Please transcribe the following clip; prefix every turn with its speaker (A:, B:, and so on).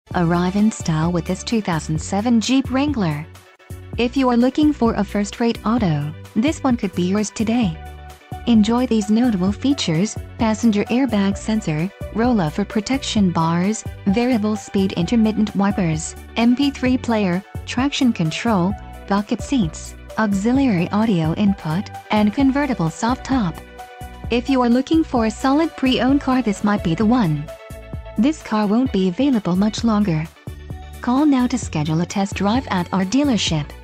A: Arrive in style with this 2007 Jeep Wrangler. If you are looking for a first-rate auto, this one could be yours today. Enjoy these notable features: passenger airbag sensor, roll-off protection bars, variable speed intermittent wipers, MP3 player, traction control, bucket seats, auxiliary audio input, and convertible soft top. If you are looking for a solid pre-owned car, this might be the one. This car won't be available much longer. Call now to schedule a test drive at our dealership.